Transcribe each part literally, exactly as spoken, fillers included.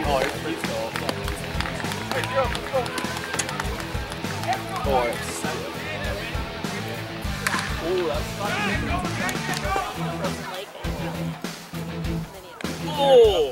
Oh, it's pretty tall. Boy. Oh, that's fun. Oh!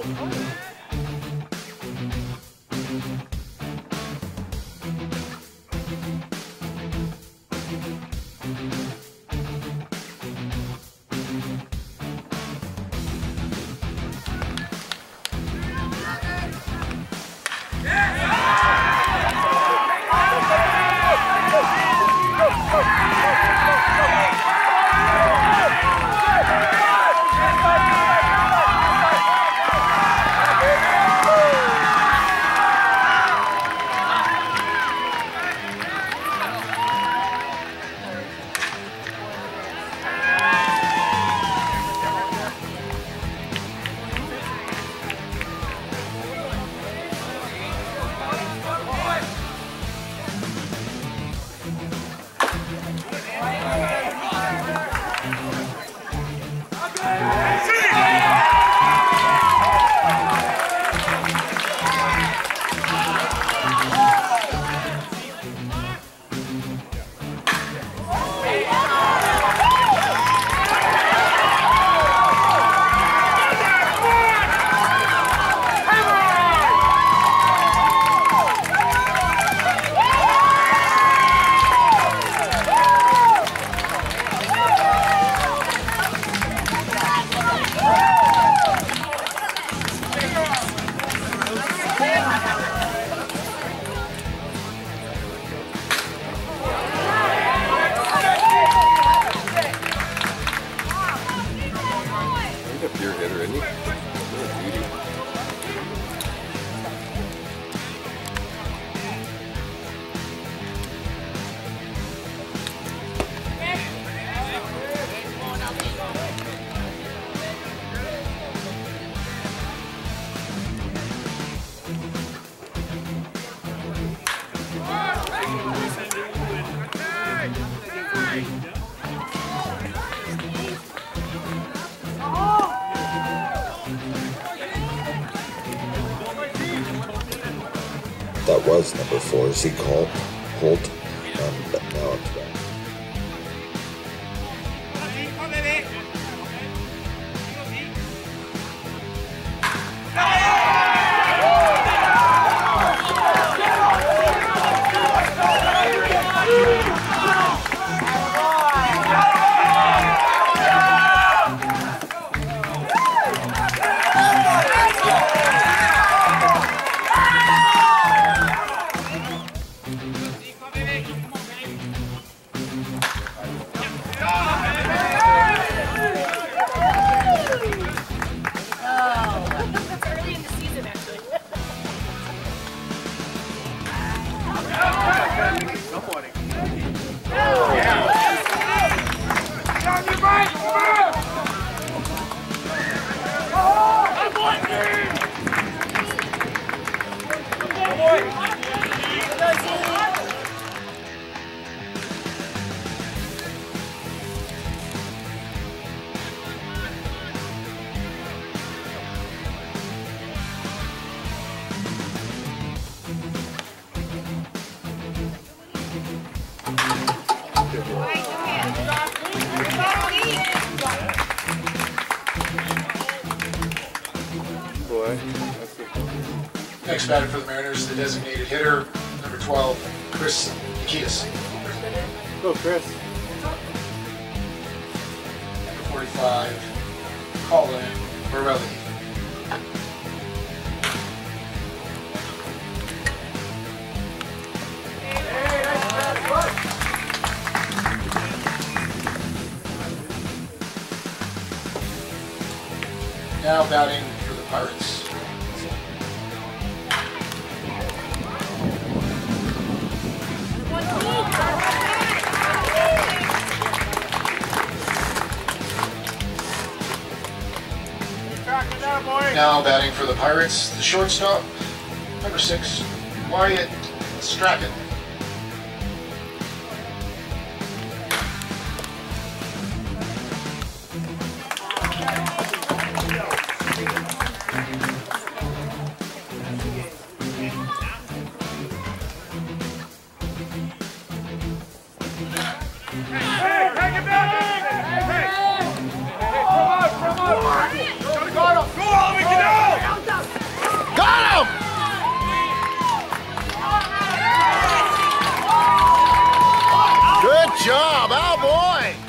That was number four, zeke holt, holt, and now it's back. Next batter for the Mariners, the designated hitter, number twelve, Chris Kiedis. Go, Chris. Number forty-five, Colin Borelli. Now batting for the Pirates. Now batting for the Pirates, the shortstop, number six, Wyatt Strachan. Hey, take it back! Hey! Hey, from up, from up! Got him! Go on, we can out! Got him! Good job, oh boy!